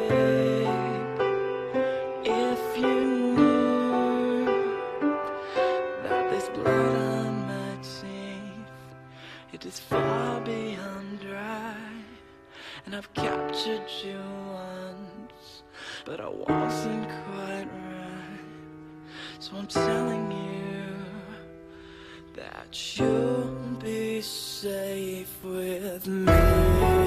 If you knew that this blood on my teeth, it is far beyond dry. And I've captured you once, but I wasn't quite right. So I'm telling you that you'll be safe with me.